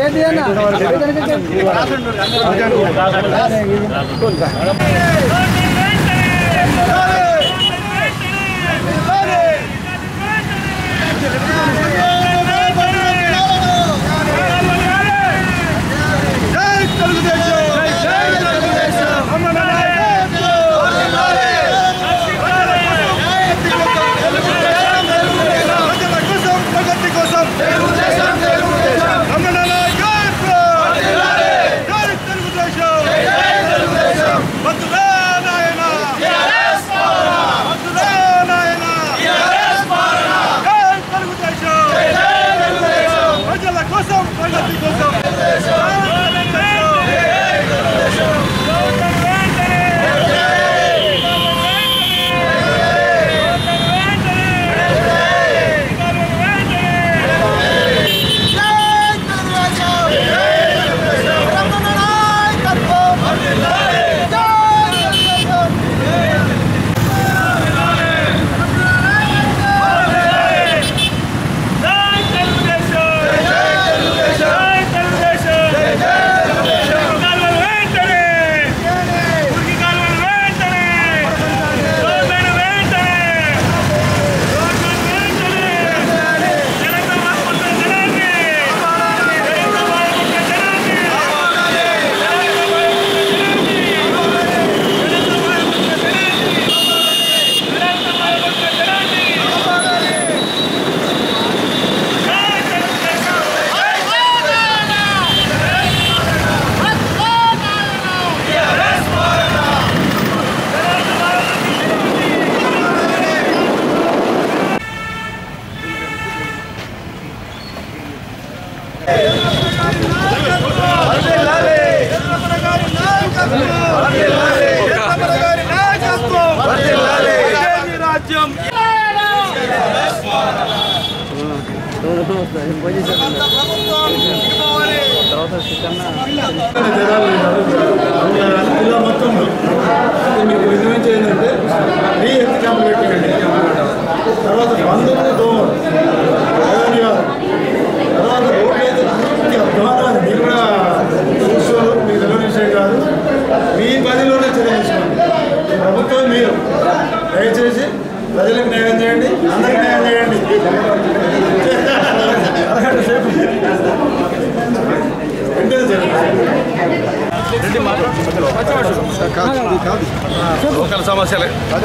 Local సమస్యలే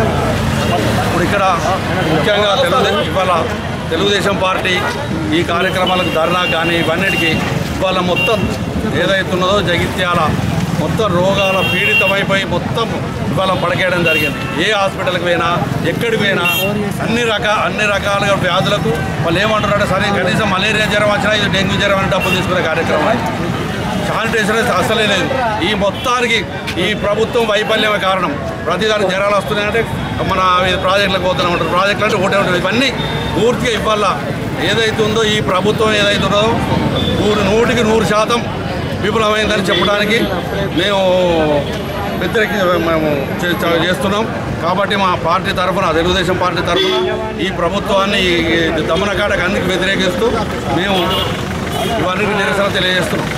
ఇప్పుడు ఇక్కడ ముఖ్యంగా తెలుగుదేశం పార్టీ ఈ కార్యక్రమాలకు ధర్నా కానీ ఇవన్నిటికీ ఇవాళ మొత్తం ఏదైతున్నదో జగిత్యాల మొత్తం రోగాల పీడితమైపోయి మొత్తం ఇవాళ పడకేయడం జరిగింది. ఏ హాస్పిటల్కి పోయినా ఎక్కడికి పోయినా అన్ని రకాలుగా వ్యాధులకు వాళ్ళు ఏమంటున్నారంటే సరే కనీసం మలేరియా జ్వరం వచ్చినా ఇది డెంగ్యూ జ్వరం అని డబ్బులు తీసుకునే కార్యక్రమం. శానిటైజర్ అసలే లేదు. ఈ మొత్తానికి ఈ ప్రభుత్వం వైఫల్యమే కారణం. ప్రతిదానికి జ్వరాలు వస్తున్నాయంటే మన ప్రాజెక్టులకు పోతూనే ఉంటారు. ప్రాజెక్టులు అంటే ఒకటే ఉంటుంది. ఇవన్నీ పూర్తిగా ఇవాళ ఏదైతుందో ఈ ప్రభుత్వం ఏదైతుందో 100% విఫలమైందని చెప్పడానికి మేము చేస్తున్నాం. కాబట్టి మా పార్టీ తరఫున తెలుగుదేశం పార్టీ తరఫున ఈ ప్రభుత్వాన్ని దమనకాటకు అన్నికి వ్యతిరేకిస్తూ మేము इवानी निरसन తెలియజేస్తున్నాం।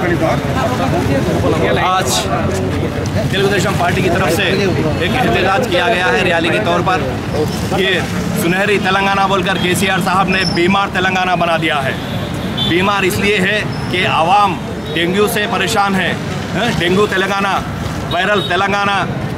आज तेलुगुदेशम पार्टी की तरफ से एक एहतजाज किया गया है रैली के तौर पर। ये सुनहरी तेलंगाना बोलकर केसीआर साहब ने बीमार तेलंगाना बना दिया है। बीमार इसलिए है कि आवाम डेंगू से परेशान है। डेंगू तेलंगाना, वायरल तेलंगाना,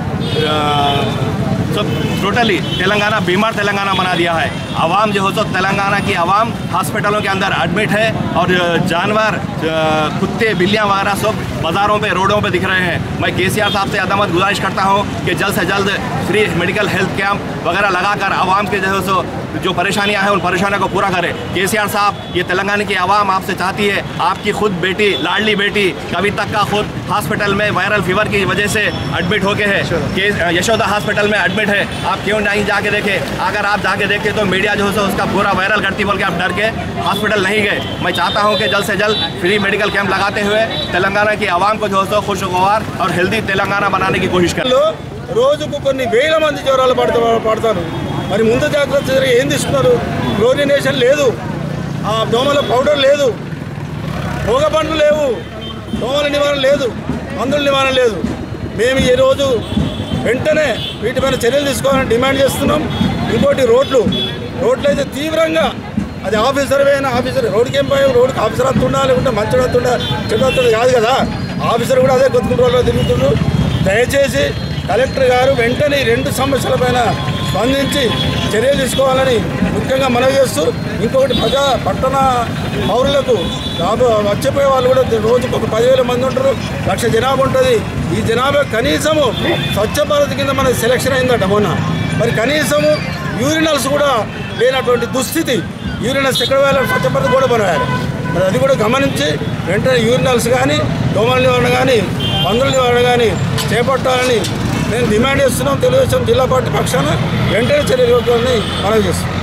सब टोटली तेलंगाना बीमार तेलंगाना बना दिया है। आवाम जो हो तो तेलंगाना की आवाम हॉस्पिटलों के अंदर एडमिट है और जानवर कुत्ते बिल्लियाँ वगैरह सब बाज़ारों पे रोडों पे दिख रहे हैं। मैं केसीआर साहब से अदामत गुजारिश करता हूँ कि जल्द से जल्द फ्री मेडिकल हेल्थ कैंप वगैरह लगाकर आवाम के जो परेशानियां हैं उन परेशानियों को पूरा करें। केसीआर साहब, ये तेलंगाना की आवाम आपसे चाहती है, आपकी खुद बेटी, लाडली बेटी कविता का खुद हॉस्पिटल में वायरल फीवर की वजह से एडमिट हो गए हैं। यशोदा हॉस्पिटल में एडमिट है। आप क्यों नहीं जाके देखें? अगर आप जाके देखें तो मीडिया जो है उसका पूरा वायरल करती बोल के आप डर के हॉस्पिटल नहीं गए। मैं चाहता हूँ कि जल्द से जल्द फ्री मेडिकल कैंप लगाते हुए तेलंगाना की आवाम को जो है खुशगवार और हेल्दी तेलंगाना बनाने की कोशिश करें। రోజుకు కొన్ని వేల మంది జ్వరాలు పడతారు। మరి ముందు జాగ్రత్త చర్య ఏం తీసుకున్నారు? క్లోరినేషన్ లేదు, ఆ దోమల పౌడర్ లేదు, రోగ పండ్లు లేవు, దోమల నివారణ లేదు, మందుల నివారణ లేదు. మేము ఈరోజు వెంటనే వీటిపైన చర్యలు తీసుకోవాలని డిమాండ్ చేస్తున్నాం. ఇంకోటి రోడ్లు అయితే తీవ్రంగా అది ఆఫీసర్ అయినా ఆఫీసర్ రోడ్డుకి ఏం పోయాం, రోడ్డుకి ఆఫీసర్ అంత ఉండాలి, లేకుంటే మంచి అంత ఉండాలి, చెడు అంత కాదు కదా. ఆఫీసర్ కూడా అదే కొత్తుకుంటూ తిరుగుతుండ్రు. దయచేసి కలెక్టర్ గారు వెంటనే ఈ 2 సమస్యలపైన స్పందించి చర్యలు తీసుకోవాలని ముఖ్యంగా మనవి చేస్తూ, ఇంకొకటి పట్టణ పౌరులకు వచ్చిపోయే వాళ్ళు కూడా రోజుకు ఒక 10,000 మంది ఉంటారు, 1,00,000 జనాభా ఉంటుంది. ఈ జనాభా కనీసము స్వచ్ఛ భారత్ కింద మనకి సెలక్షన్ అయిందట మొన్న. మరి కనీసము యూరినల్స్ కూడా లేనటువంటి దుస్థితి. యూరినల్స్ ఎక్కడ వేయాలి, స్వచ్ఛ భారత్ కూడా పనివేయాలి. మరి అది కూడా గమనించి వెంటనే యూరినల్స్ కానీ, దోమల నివారణ కానీ, మందుల నివారణ కానీ చేపట్టాలని నేను డిమాండ్ చేస్తున్నాం. తెలుగుదేశం జిల్లా పార్టీ పక్షాన వెంటనే చర్యలు మనవి చేస్తున్నాం.